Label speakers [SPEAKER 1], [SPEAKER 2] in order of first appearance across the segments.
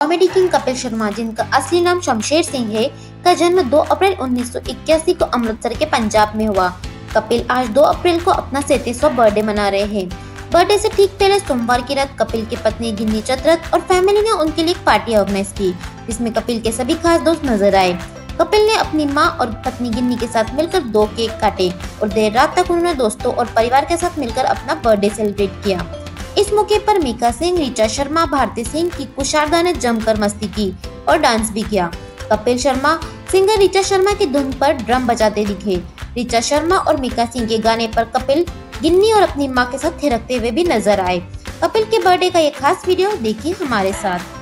[SPEAKER 1] Comedy king Kapil Sharma, जिनका असली नाम शमशेर सिंह है, का जन्म 2 अप्रैल 1981 को अमृतसर के पंजाब में हुआ। कपिल आज 2 अप्रैल को अपना 37वां बर्थडे मना रहे हैं। बर्थडे से ठीक पहले सोमवार की रात कपिल की पत्नी गिन्नी चतरथ और फैमिली ने उनके लिए एक पार्टी ऑर्गेनाइज की, जिसमें कपिल के सभी खास दोस्त नजर आए। कपिल ने अपनी मां और पत्नी गिन्नी के साथ मिलकर 2 केक काटे और देर रात तक उन्होंने दोस्तों और परिवार के साथ मिलकर अपना बर्थडे सेलिब्रेट किया। इस मौके पर मीका सिंह, ऋचा शर्मा, भारती सिंह की कुशारदा ने जमकर मस्ती की और डांस भी किया। कपिल शर्मा सिंगर ऋचा शर्मा की धुन पर ड्रम बजाते दिखे। ऋचा शर्मा और मीका सिंह के गाने पर कपिल गिन्नी और अपनी मां के साथ थिरकते हुए भी नजर आए। कपिल के बर्थडे का ये खास वीडियो देखिए हमारे साथ।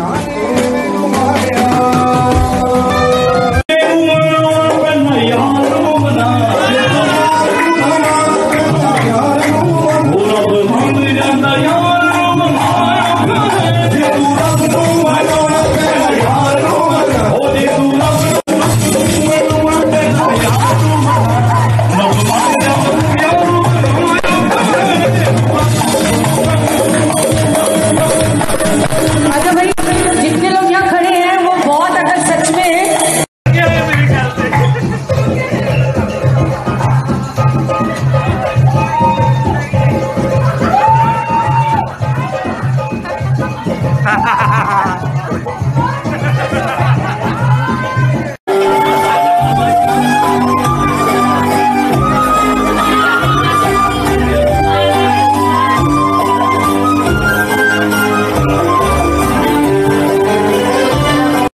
[SPEAKER 2] रो